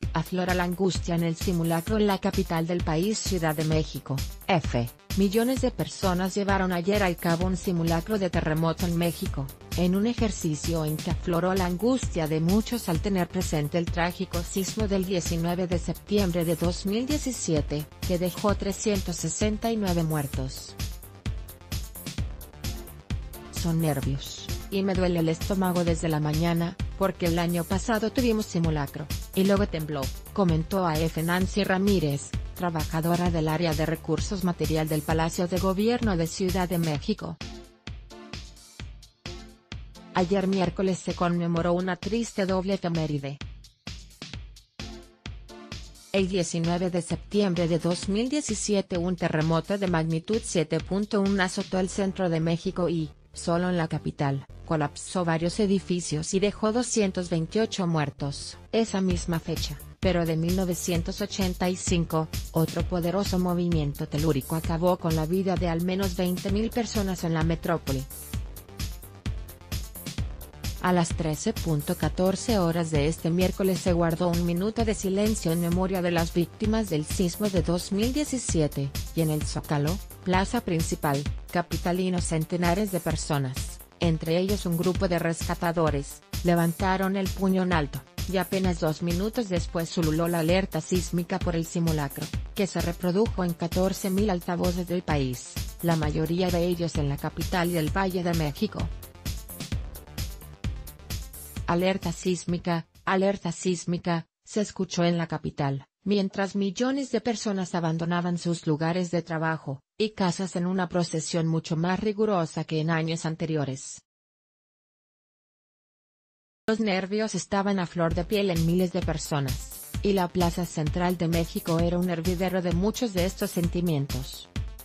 Aflora la angustia en el simulacro en la capital del país, Ciudad de México. Millones de personas llevaron ayer a cabo un simulacro de terremoto en México, en un ejercicio en que afloró la angustia de muchos al tener presente el trágico sismo del 19 de septiembre de 2017, que dejó 369 muertos. Son nervios, y me duele el estómago desde la mañana, porque el año pasado tuvimos simulacro, y luego tembló, comentó AF Nancy Ramírez, trabajadora del área de recursos material del Palacio de Gobierno de Ciudad de México. Ayer miércoles se conmemoró una triste doble efeméride. El 19 de septiembre de 2017 un terremoto de magnitud 7.1 azotó el centro de México y, solo en la capital, colapsó varios edificios y dejó 228 muertos. Esa misma fecha, pero de 1985, otro poderoso movimiento telúrico acabó con la vida de al menos 20.000 personas en la metrópoli. A las 13:14 horas de este miércoles se guardó un minuto de silencio en memoria de las víctimas del sismo de 2017, y en el Zócalo, plaza principal, capitalino, centenares de personas, entre ellos un grupo de rescatadores, levantaron el puño en alto, y apenas 2 minutos después ululó la alerta sísmica por el simulacro, que se reprodujo en 14.000 altavoces del país, la mayoría de ellos en la capital y el Valle de México. Alerta sísmica, se escuchó en la capital, mientras millones de personas abandonaban sus lugares de trabajo y casas en una procesión mucho más rigurosa que en años anteriores. Los nervios estaban a flor de piel en miles de personas, y la Plaza Central de México era un hervidero de muchos de estos sentimientos.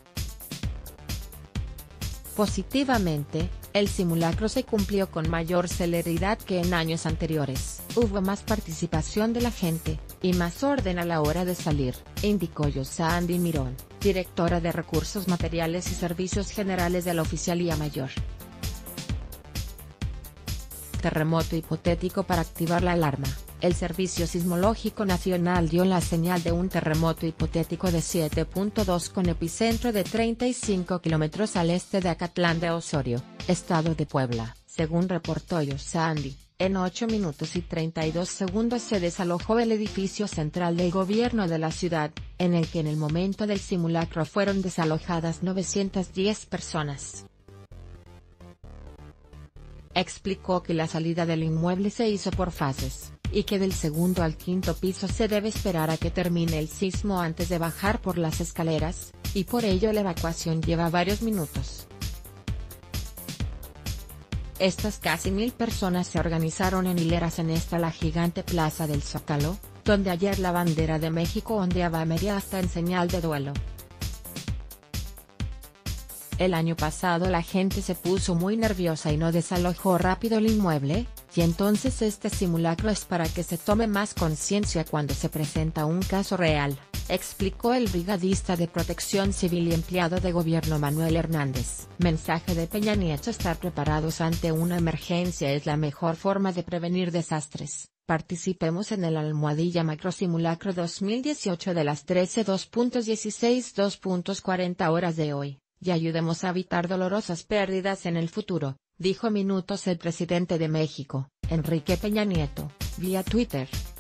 Positivamente, el simulacro se cumplió con mayor celeridad que en años anteriores. Hubo más participación de la gente, y más orden a la hora de salir, indicó Yosandi Mirón, directora de Recursos Materiales y Servicios Generales de la Oficialía Mayor. Terremoto hipotético para activar la alarma. El Servicio Sismológico Nacional dio la señal de un terremoto hipotético de 7.2 con epicentro de 35 kilómetros al este de Acatlán de Osorio, estado de Puebla. Según reportó Yosandi, en 8 minutos y 32 segundos se desalojó el edificio central del gobierno de la ciudad, en el que en el momento del simulacro fueron desalojadas 910 personas. Explicó que la salida del inmueble se hizo por fases, y que del segundo al quinto piso se debe esperar a que termine el sismo antes de bajar por las escaleras, y por ello la evacuación lleva varios minutos. Estas casi 1.000 personas se organizaron en hileras en la gigante plaza del Zócalo, donde ayer la bandera de México ondeaba a media asta en señal de duelo. El año pasado la gente se puso muy nerviosa y no desalojó rápido el inmueble, y entonces este simulacro es para que se tome más conciencia cuando se presenta un caso real, explicó el brigadista de Protección Civil y empleado de gobierno Manuel Hernández. Mensaje de Peña Nieto: estar preparados ante una emergencia es la mejor forma de prevenir desastres. Participemos en el _macrosimulacro 2018 de las 13:2.16-2:40 horas de hoy, y ayudemos a evitar dolorosas pérdidas en el futuro, dijo minutos el presidente de México, Enrique Peña Nieto, vía Twitter.